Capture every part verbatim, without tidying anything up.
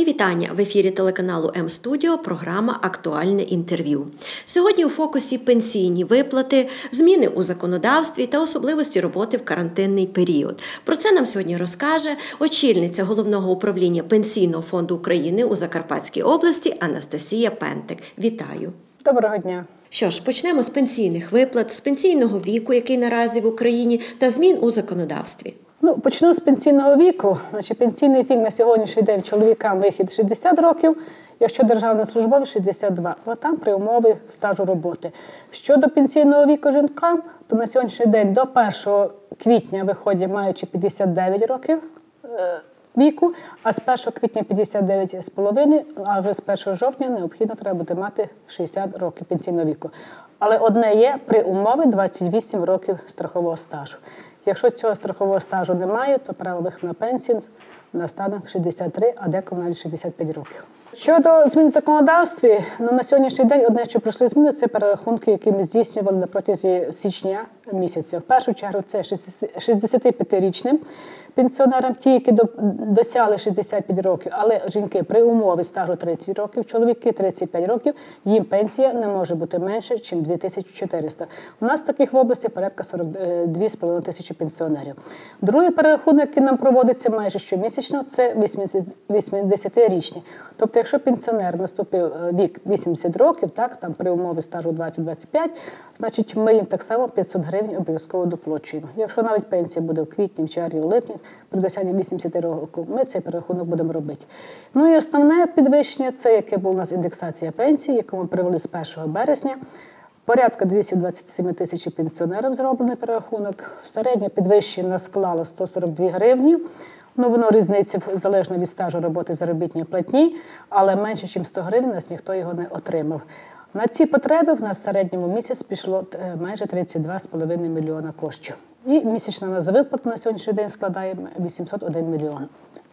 Мої вітання! В ефірі телеканалу М-Студіо програма «Актуальне інтерв'ю». Сьогодні у фокусі пенсійні виплати, зміни у законодавстві та особливості роботи в карантинний період. Про це нам сьогодні розкаже очільниця Головного управління Пенсійного фонду України у Закарпатській області Анастасія Пентик. Вітаю! Доброго дня! Що ж, почнемо з пенсійних виплат, з пенсійного віку, який наразі в Україні, та змін у законодавстві. Ну, почну з пенсійного віку. Значить, пенсійний вік на сьогоднішній день чоловікам вихід шістдесят років, якщо державний службовий – шістдесят два, але там при умові стажу роботи. Щодо пенсійного віку жінкам, то на сьогоднішній день до першого квітня виходять маючи п'ятдесят дев'ять років е, віку, а з першого квітня п'ятдесят дев'ять з половиною, а вже з першого жовтня необхідно треба буде мати шістдесят років пенсійного віку. Але одне є при умові двадцять вісім років страхового стажу. Якщо цього страхового стажу немає, то право виходу на пенсію настане в шістдесят три, а деколи навіть шістдесят п'ять років. Щодо змін в законодавстві, ну, на сьогоднішній день одне, що прийшли зміни, це перерахунки, які ми здійснювали на протязі січня місяця. В першу чергу це шістдесятип'ятирічним пенсіонерам, ті, які досягли шістдесят п'ять років, але жінки при умові стажу тридцять років, чоловіки тридцять п'ять років, їм пенсія не може бути менше, ніж дві тисячі чотириста. У нас таких в області порядка сорок дві з половиною тисячі пенсіонерів. Другий перерахунок, який нам проводиться майже щомісячно, це вісімдесятирічні. Тобто, якщо пенсіонер наступив вік вісімдесят років, так, там при умові стажу двадцять - двадцять п'ять, значить ми їм так само п'ятсот гривень обов'язково доплачуємо. Якщо навіть пенсія буде в квітні, в червні, в липні, при досягненні вісімдесят років, ми цей перерахунок будемо робити. Ну і основне підвищення, це яке була у нас індексація пенсії, яку ми привели з першого березня. Порядка двісті двадцять сім тисяч пенсіонерів зроблений перерахунок. Середнє підвищення склало сто сорок дві гривні. Ну, воно різниця залежно від стажу роботи заробітної платні, але менше, ніж сто гривень, нас ніхто його не отримав. На ці потреби в нас в середньому місяць пішло майже тридцять два з половиною мільйона коштів. І місячна на виплата на сьогоднішній день складає вісімсот один мільйон.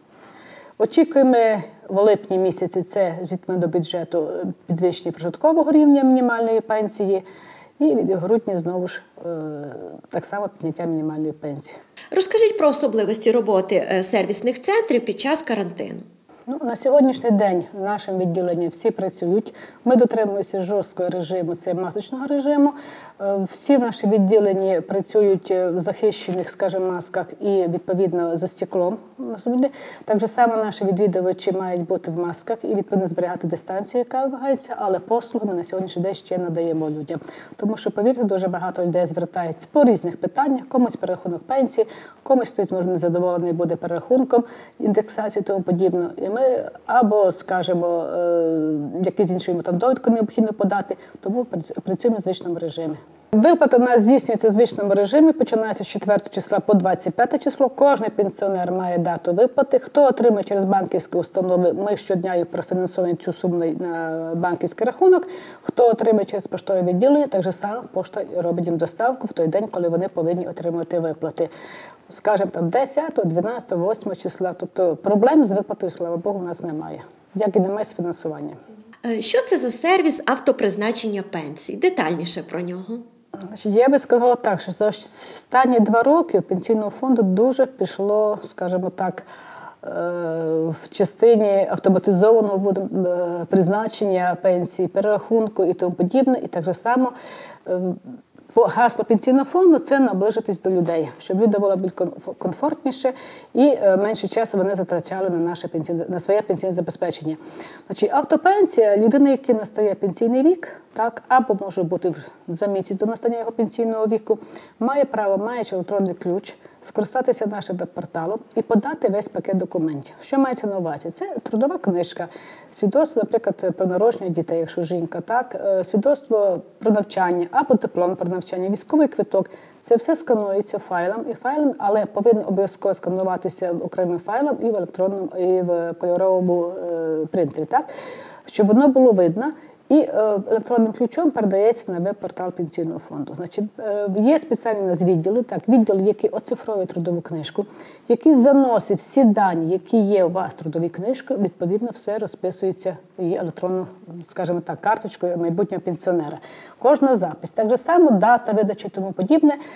Очікуємо в липні місяці це звідти до бюджету підвищення прожиткового рівня мінімальної пенсії і від грудня знову ж так само підняття мінімальної пенсії. Розкажіть про особливості роботи сервісних центрів під час карантину. Ну, на сьогоднішній день в нашому відділенні всі працюють. Ми дотримуємося жорсткого режиму, це масочного режиму. Всі наші відділення працюють в захищених, скажімо, масках і, відповідно, за стеклом. Так само наші відвідувачі мають бути в масках і, відповідно, зберігати дистанцію, яка вимагається, але послуги ми на сьогоднішній день ще надаємо людям. Тому що, повірте, дуже багато людей звертається по різних питаннях, комусь перерахунок пенсії, комусь хтось, може, незадоволений буде перерахунком, індексацією і тому подібне. І ми або, скажімо, якісь інші там довідку необхідно подати, тому працюємо в звичному режимі. Виплата у нас здійснюється в звичному режимі, починається з четвертого числа по двадцять п'яте число. Кожен пенсіонер має дату виплати. Хто отримує через банківські установи, ми щодня їх профінансуємо цю суму на банківський рахунок. Хто отримує через поштове відділення, так же само пошта робить їм доставку в той день, коли вони повинні отримати виплати. Скажімо, там десятого, дванадцятого, восьмого числа. Тобто проблем з виплатою, слава Богу, у нас немає. Як і немає з фінансуванням. Що це за сервіс автопризначення пенсій? Детальніше про нього. Я би сказала так, що за останні два роки Пенсійного фонду дуже пішло, скажімо так, в частині автоматизованого призначення пенсії, перерахунку і тому подібне. І так само гасло Пенсійного фонду – це наближитись до людей, щоб люди було більш комфортніше і менше часу вони затрачали на, наше пенсійне, на своє пенсійне забезпечення. Значить, автопенсія, людина, який настає пенсійний вік, так, або може бути за місяць до настання його пенсійного віку, має право, маючи електронний ключ, скористатися нашим веб-порталом і подати весь пакет документів. Що мається на увазі? Це трудова книжка, свідоцтво, наприклад, про народження дітей, якщо жінка, так, свідоцтво про навчання, або диплом про навчання, військовий квиток. Це все сканується файлом і файлом, але повинно обов'язково скануватися окремим файлом і в електронному, і в кольоровому е, принтері, так, щоб воно було видно. І електронним ключом передається на веб-портал Пенсійного фонду. Значить, є спеціальні у нас відділи, так, відділ, який оцифровує трудову книжку, який заносить всі дані, які є у вас в трудовій книжці, відповідно, все розписується і електронну, скажімо так, карточкою майбутнього пенсіонера. Кожна запис. Так же само дата видачі і тому подібне.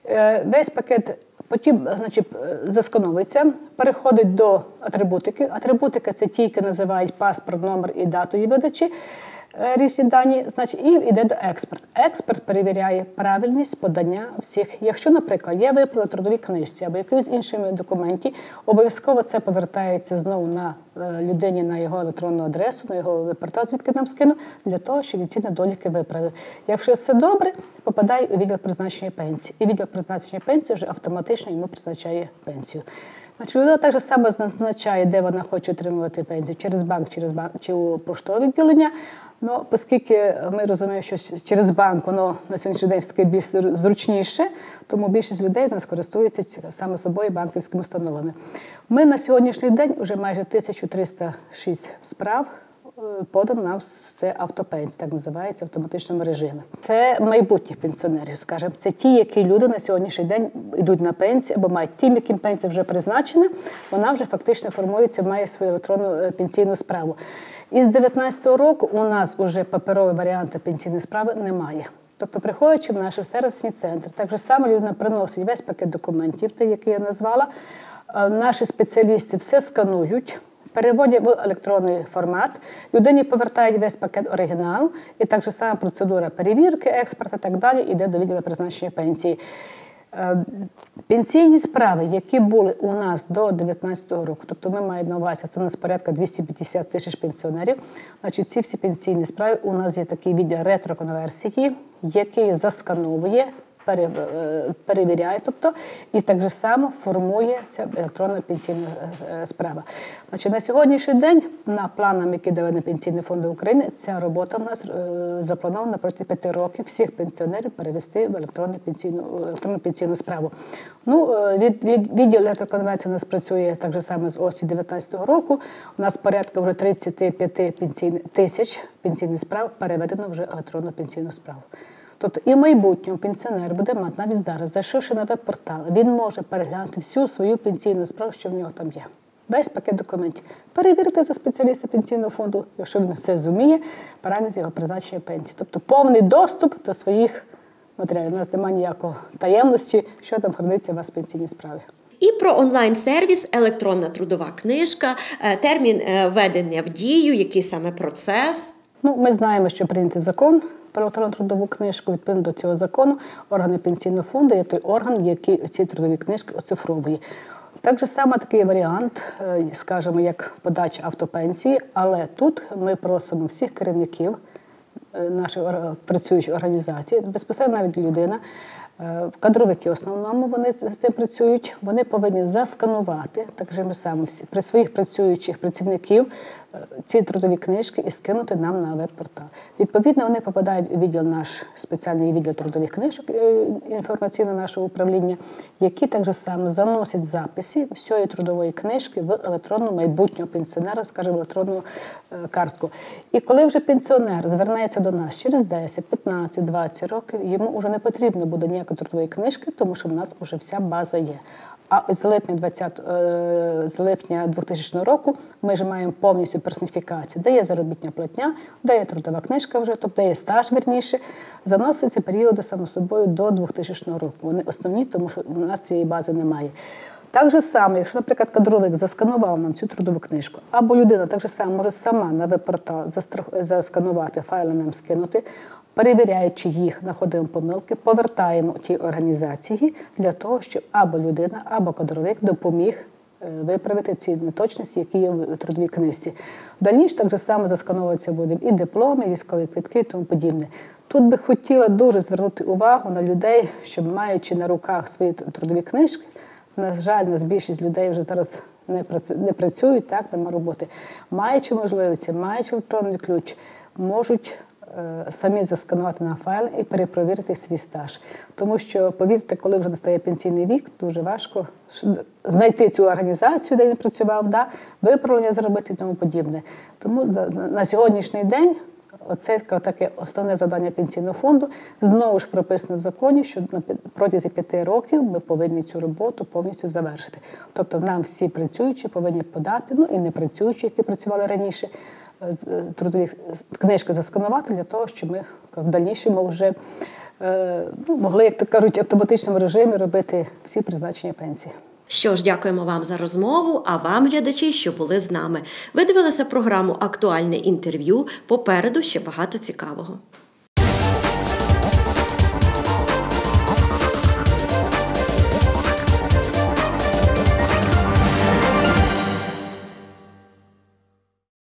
Весь пакет потім, значить, заскановується, переходить до атрибутики. Атрибутика – це ті, які називають паспорт, номер і дату її видачі, різні дані, значить, і йде до експерт. Експерт перевіряє правильність подання всіх. Якщо, наприклад, є виправа в трудовій книжці або якийсь інший документі, обов'язково це повертається знову на людині, на його електронну адресу, на його веб-портал, звідки нам скину, для того, щоб він ці недоліки виправив. Якщо все добре, попадає у відділ призначення пенсії. І відділ призначення пенсії вже автоматично йому призначає пенсію. Значить, людина так само зазначає, де вона хоче отримувати пенсію, через банк, через банк чи у поштове відділення. Ну, оскільки ми розуміємо, що через банк воно на сьогоднішній день все більш зручніше, тому більшість людей в нас користуються саме собою банківськими установами. Ми на сьогоднішній день вже майже тисяча триста шість справ подано нам це автопенсія, так називається, в автоматичному режимі. Це майбутніх пенсіонерів, скажімо. Це ті, які люди на сьогоднішній день йдуть на пенсію, або мають тим, яким пенсія вже призначена, вона вже фактично формується, має свою електронну пенсійну справу. Із дві тисячі дев'ятнадцятого року у нас вже паперові варіанти пенсійної справи немає. Тобто, приходячи в наш сервісний центр, так же само людина приносить весь пакет документів, той, який я назвала, наші спеціалісти все сканують, переводять в електронний формат, людині повертають весь пакет оригіналу, і так же сама процедура перевірки, експорту і так далі йде до відділу призначення пенсії. Пенсійні справи, які були у нас до дві тисячі дев'ятнадцятого року, тобто ми маємо на увазі, це у нас порядка двісті п'ятдесят тисяч пенсіонерів, значить ці всі пенсійні справи, у нас є такий відділ ретроконверсії, який заскановує, перевіряє, тобто, і так же само формує ця електронна пенсійна справа. Значить, на сьогоднішній день, на планах, які дали на Пенсійний фонд України, ця робота в нас запланована протягом п'яти років всіх пенсіонерів перевести в електронну пенсійну, електронну пенсійну справу. Ну, від, від, відділ електроконверсії у нас працює так же само з осені дві тисячі дев'ятнадцятого року. У нас порядка вже тридцять п'ять тисяч пенсійних справ переведено вже в електронну пенсійну справу. Тобто і в майбутньому пенсіонер буде мати, навіть зараз, зайшовши на веб-портал, він може переглянути всю свою пенсійну справу, що в нього там є. Весь пакет документів. Перевірити за спеціаліста пенсійного фонду, якщо він все зуміє, правильність його призначення пенсії. Тобто повний доступ до своїх матеріалів. У нас немає ніякої таємності, що там храниться у вас в пенсійній справі. І про онлайн-сервіс «Електронна трудова книжка», термін введення в дію, який саме процес. Ну, ми знаємо, що прийнятий закон про електронну трудову книжку. Відповідно до цього закону, органи пенсійного фонду є той орган, який ці трудові книжки оцифровує. Так же само такий варіант, скажімо, як подача автопенсії, але тут ми просимо всіх керівників нашої працюючої організації, безпосередньо навіть людина, кадровики в основному вони з цим працюють, вони повинні засканувати, так же ми самі всі, при своїх працюючих працівників ці трудові книжки і скинути нам на веб-портал. Відповідно, вони попадають у відділ наш, спеціальний відділ трудових книжок інформаційного нашого управління, які так же само заносять записи всієї трудової книжки в електронну майбутнього пенсіонера, скажімо, електронну картку. І коли вже пенсіонер звернеться до нас через десять, п'ятнадцять, двадцять років, йому вже не потрібно буде ніякої трудової книжки, тому що в нас вже вся база є. А з липня двадцятого, з липня двохтисячного року ми вже маємо повністю персоніфікацію, де є заробітна платня, де є трудова книжка вже, тобто де є стаж, вірніше, заноситься періоди, само собою, до двохтисячного року. Вони основні, тому що у нас цієї бази немає. Так же само, якщо, наприклад, кадровик засканував нам цю трудову книжку, або людина так же само може сама на веб-портал засканувати, файли нам скинути, перевіряючи їх, знаходимо помилки, повертаємо ті організації для того, щоб або людина, або кадровик допоміг виправити ці неточності, які є в трудовій книжці. В дальніше так же само заскановуватися буде і дипломи, і військові квитки і тому подібне. Тут би хотіла дуже звернути увагу на людей, щоб, маючи на руках свої трудові книжки, на жаль, нас більшість людей вже зараз не працюють, так, нема роботи, маючи можливості, маючи електронний ключ, можуть самі засканувати на файл і перепровірити свій стаж. Тому що, повірте, коли вже настає пенсійний вік, дуже важко знайти цю організацію, де він працював, да, виправлення зробити і тому подібне. Тому на сьогоднішній день оце таке основне завдання пенсійного фонду. Знову ж прописано в законі, що на протязі п'яти років ми повинні цю роботу повністю завершити. Тобто нам всі працюючі повинні подати, ну і не працюючі, які працювали раніше, трудові книжки засканувати для того, щоб ми в дальнішому вже ну, могли, як то кажуть, в автоматичному режимі робити всі призначення пенсії. Що ж, дякуємо вам за розмову, а вам, глядачі, що були з нами. Ви дивилися програму «Актуальне інтерв'ю». Попереду ще багато цікавого.